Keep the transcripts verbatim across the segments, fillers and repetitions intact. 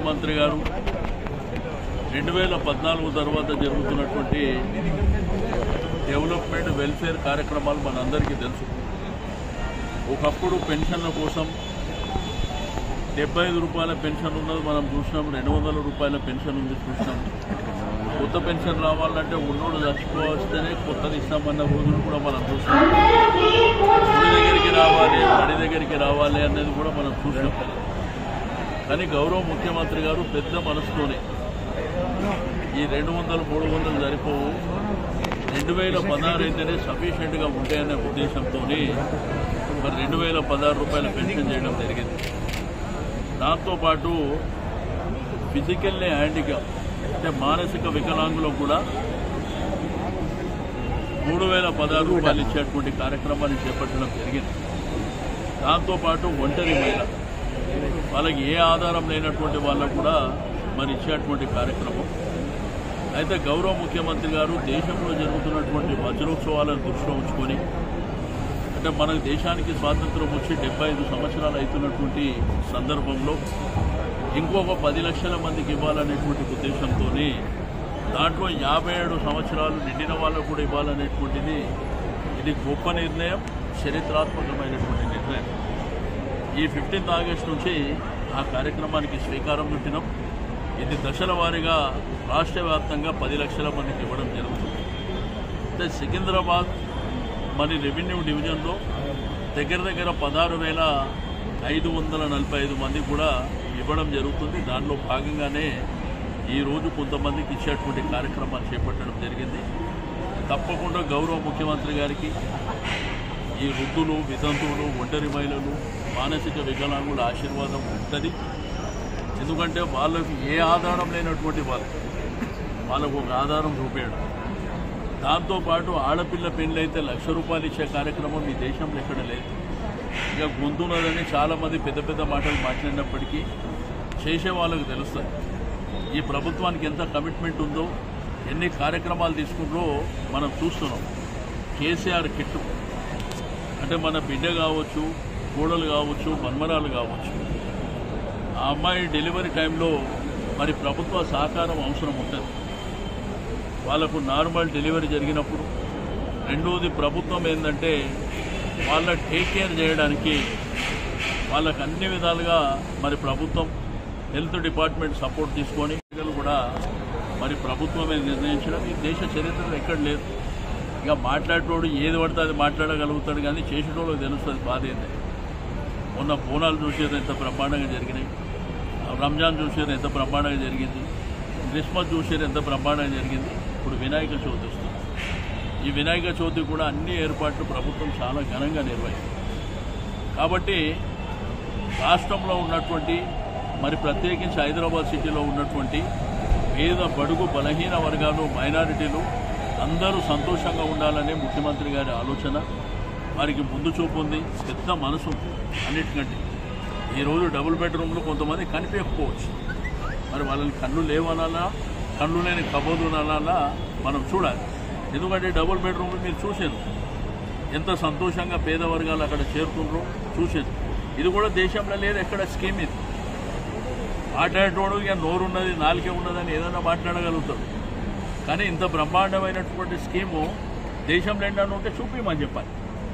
ముఖ్యమంత్రి గారు రెండు వేల పద్నాలుగు తర్వాత జరుగుతున్నటువంటి డెవలప్మెంట్ వెల్ఫేర్ కార్యక్రమాలు మనందరికీ తెలుసు. ఒకప్పుడు పెన్షన్ల కోసం డెబ్బై ఐదు రూపాయల పెన్షన్ ఉన్నది మనం చూసినాం, రెండు వందల రూపాయల పెన్షన్ ఉంది చూసినాం. కొత్త పెన్షన్ రావాలంటే ఉన్నోడు చచ్చిపోవస్తేనే కొత్తది ఇస్తామన్న రోజులు కూడా మనం చూసినాం. గుడి దగ్గరికి రావాలి, బడి దగ్గరికి రావాలి అనేది కూడా మనం చూసినాం. కానీ గౌరవ ముఖ్యమంత్రి గారు పెద్ద మనసుతోనే ఈ రెండు వందలు మూడు వందలు సరిపోవు, రెండు వేల పదహారు అయితేనే సఫిషియెంట్గా ఉంటాయనే ఉద్దేశంతో మరి రెండు వేల పదహారు రూపాయల పెన్షన్ చేయడం జరిగింది. దాంతోపాటు ఫిజికల్లీ హ్యాండిక్యాప్ అంటే మానసిక వికలాంగులకు కూడా మూడు వేల పదహారు రూపాయలు ఇచ్చేటువంటి కార్యక్రమాన్ని చేపట్టడం జరిగింది. దాంతోపాటు ఒంటరి మహిళ వాళ్ళకి ఏ ఆధారం లేనటువంటి వాళ్ళకు కూడా మరి ఇచ్చేటువంటి కార్యక్రమం. అయితే గౌరవ ముఖ్యమంత్రి గారు దేశంలో జరుగుతున్నటువంటి వజ్రోత్సవాలను దృష్టిలో ఉంచుకొని, అంటే మనకు దేశానికి స్వాతంత్రం వచ్చి డెబ్బై ఐదు సంవత్సరాలు అవుతున్నటువంటి సందర్భంలో ఇంకొక పది లక్షల మందికి ఇవ్వాలనేటువంటి ఉద్దేశంతో దాంట్లో యాభై ఏడు సంవత్సరాలు నిండిన వాళ్ళకు కూడా ఇవ్వాలనేటువంటిది ఇది గొప్ప నిర్ణయం, చరిత్రాత్మకమైనటువంటి నిర్ణయం. ఈ ఫిఫ్టీన్త్ ఆగస్టు నుంచి ఆ కార్యక్రమానికి శ్రీకారం చుట్టినాం. ఇది దశల వారీగా రాష్ట్ర వ్యాప్తంగా పది లక్షల మందికి ఇవ్వడం జరుగుతుంది. అంటే సికింద్రాబాద్ మరి రెవెన్యూ డివిజన్లో దగ్గర దగ్గర పదహారు వేల ఐదు వందల నలభై ఐదు మంది కూడా ఇవ్వడం జరుగుతుంది. దానిలో భాగంగానే ఈరోజు కొంతమందికి ఇచ్చేటువంటి కార్యక్రమాలు చేపట్టడం జరిగింది. తప్పకుండా గౌరవ ముఖ్యమంత్రి గారికి ఈ వృద్ధులు, వితంతువులు, ఒంటరి మహిళలు, మానసిక వికలాంగుల ఆశీర్వాదం ఉంటుంది. ఎందుకంటే వాళ్ళకు ఏ ఆధారం లేనటువంటి వాళ్ళు వాళ్ళకు ఒక ఆధారం చూపేయడం. దాంతోపాటు ఆడపిల్ల పెళ్ళైతే లక్ష రూపాయలు ఇచ్చే కార్యక్రమం ఈ దేశంలో ఎక్కడ లేదు. ఇక గొంతున్నదని చాలామంది పెద్ద పెద్ద మాటలు మాట్లాడినప్పటికీ చేసే వాళ్ళకు తెలుస్తుంది ఈ ప్రభుత్వానికి ఎంత కమిట్మెంట్ ఉందో, ఎన్ని కార్యక్రమాలు తీసుకుంటారో మనం చూస్తున్నాం. కేసీఆర్ కిట్టు అంటే మన బిడ్డ కావచ్చు, కోడలు కావచ్చు, మన్మరాలు కావచ్చు, ఆ అమ్మాయి డెలివరీ టైంలో మరి ప్రభుత్వ సహకారం అవసరం ఉంటుంది. వాళ్ళకు నార్మల్ డెలివరీ జరిగినప్పుడు రెండోది ప్రభుత్వం ఏంటంటే వాళ్ళ టేక్ కేర్ చేయడానికి వాళ్ళకు అన్ని విధాలుగా మరి ప్రభుత్వం హెల్త్ డిపార్ట్మెంట్ సపోర్ట్ తీసుకొని కూడా మరి ప్రభుత్వమే నిర్ణయించడం ఈ దేశ చరిత్రలో ఎక్కడ లేదు. ఇక మాట్లాడేటోడు ఏది పడితే అది మాట్లాడగలుగుతాడు, కానీ చేసేటోళ్ళకి తెలుస్తుంది బాధ ఏంటి. మొన్న బోనాలు చూసేది ఎంత బ్రహ్మాండంగా జరిగినాయి, రంజాన్ చూసేది ఎంత బ్రహ్మాండంగా జరిగింది, క్రిస్మస్ చూసేది ఎంత బ్రహ్మాండంగా జరిగింది. ఇప్పుడు వినాయక చవితి వస్తుంది. ఈ వినాయక చవితి కూడా అన్ని ఏర్పాట్లు ప్రభుత్వం చాలా ఘనంగా నిర్వహిస్తుంది. కాబట్టి రాష్ట్రంలో ఉన్నటువంటి మరి ప్రత్యేకించి హైదరాబాద్ సిటీలో ఉన్నటువంటి పేద, బడుగు, బలహీన వర్గాలు, మైనారిటీలు అందరూ సంతోషంగా ఉండాలనే ముఖ్యమంత్రి గారి ఆలోచన. వారికి ముందు చూపు ఉంది, పెద్ద మనసు ఉంది. అన్నిటికంటే ఈరోజు డబుల్ బెడ్రూమ్లు కొంతమంది కనిపించకపోవచ్చు, మరి వాళ్ళని కళ్ళు లేవనాలా, కళ్ళు లేని కబోదులు అనాలా మనం చూడాలి. ఎందుకంటే డబుల్ బెడ్రూమ్లు మీరు చూసారు ఎంత సంతోషంగా పేద వర్గాలు అక్కడ చేరుకుంటారో చూసారు. ఇది కూడా దేశంలో లేదు ఎక్కడ స్కీమ్. ఇది మాట్లాడేటోడు ఇక నోరున్నది, నాలుకే ఉన్నదని ఏదైనా మాట్లాడగలుగుతాడు. కానీ ఇంత బ్రహ్మాండమైనటువంటి స్కీము దేశంలో ఏంటని ఉంటే చూపిమని చెప్పాలి.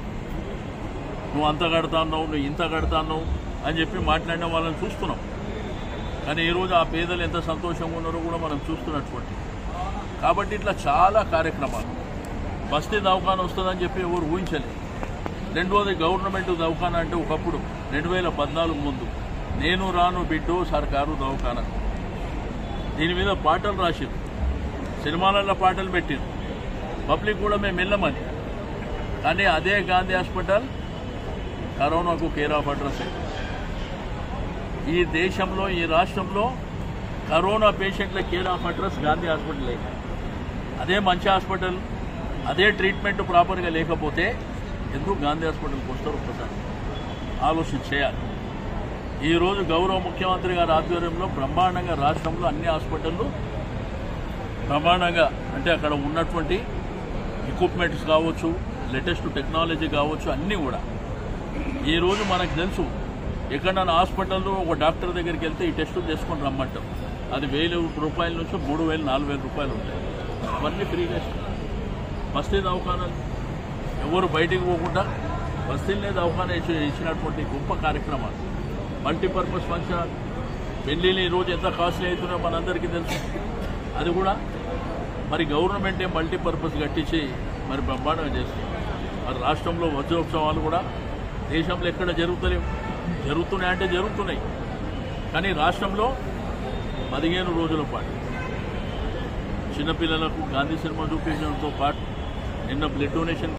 నువ్వు అంత కడతాన్నావు, నువ్వు ఇంత కడతాన్నావు అని చెప్పి మాట్లాడిన వాళ్ళని చూస్తున్నాం. కానీ ఈరోజు ఆ పేదలు ఎంత సంతోషంగా ఉన్నారో కూడా మనం చూస్తున్నటువంటి. కాబట్టి ఇట్లా చాలా కార్యక్రమాలు. బస్తీ దవాఖానా వస్తుందని చెప్పి ఎవరు ఊహించలేదు. రెండోది గవర్నమెంట్ దవాఖానా అంటే ఒకప్పుడు రెండు వేల పద్నాలుగు ముందు నేను రాను బిడ్డో సర్కారు దవాఖానా, దీని మీద పాటలు రాసిరు, సినిమాలలో పాటలు పెట్టిరు, పబ్లిక్ కూడా మేము వెళ్ళమని. కానీ అదే గాంధీ హాస్పిటల్ కరోనాకు కేర్ ఆఫ్ అడ్రస్. ఈ దేశంలో, ఈ రాష్ట్రంలో కరోనా పేషెంట్ల care of address Gandhi hospital. అదే మంచి హాస్పిటల్, అదే ట్రీట్మెంట్ ప్రాపర్గా లేకపోతే ఎందుకు గాంధీ హాస్పిటల్కి వస్తారు? ఒక్కసారి ఆలోచన చేయాలి. ఈరోజు గౌరవ ముఖ్యమంత్రి గారి ఆధ్వర్యంలో బ్రహ్మాండంగా రాష్ట్రంలో అన్ని హాస్పిటళ్ళు బ్రహ్మాండంగా, అంటే అక్కడ ఉన్నటువంటి ఎక్విప్మెంట్స్ కావచ్చు, లేటెస్ట్ టెక్నాలజీ కావచ్చు, అన్నీ కూడా ఈరోజు మనకు తెలుసు ఎక్కడన్నా హాస్పిటల్లో ఒక డాక్టర్ దగ్గరికి వెళ్తే ఈ టెస్టులు చేసుకొని రమ్మంటాం. అది వేలు రూపాయల నుంచి మూడు వేలు నాలుగు వేల రూపాయలు ఉంటాయి. అవన్నీ ఫ్రీగా బస్తీ దవాఖానాలు ఎవరు బయటికి పోకుండా బస్తీలనే దవాఖానా ఇచ్చి ఇచ్చినటువంటి గొప్ప కార్యక్రమాలు. మల్టీపర్పస్ ఫంక్షన్ పెళ్ళిళ్ళు ఈరోజు ఎంత కాస్ట్లీ అవుతున్నాయో మనందరికీ తెలుసు. అది కూడా మరి గవర్నమెంటే మల్టీపర్పస్ కట్టించి మరి బ్రహ్మాండంగా చేస్తుంది. మరి రాష్ట్రంలో వజ్రోత్సవాలు కూడా దేశంలో ఎక్కడ జరుగుతలేవు. జరుగుతున్నాయంటే జరుగుతున్నాయి, కానీ రాష్ట్రంలో పదిహేను రోజుల పాటు చిన్నపిల్లలకు గాంధీ సినిమా చూపించడంతో పాటు నిన్న బ్లడ్ డొనేషన్